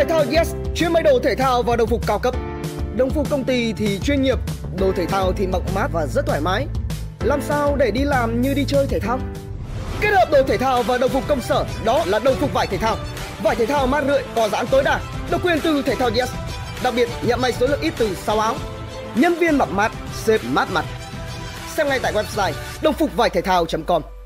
Thể thao Yes chuyên may đồ thể thao và đồng phục cao cấp. Đồng phục công ty thì chuyên nghiệp, đồ thể thao thì mặc mát và rất thoải mái. Làm sao để đi làm như đi chơi thể thao? Kết hợp đồ thể thao và đồng phục công sở, đó là đồng phục vải thể thao. Vải thể thao mát rượi, có giãn tối đa, độc quyền từ Thể thao Yes. Đặc biệt nhận may số lượng ít từ 6 áo. Nhân viên mặc mát, sếp mát mặt. Xem ngay tại website đồng phục vải thể thao.com.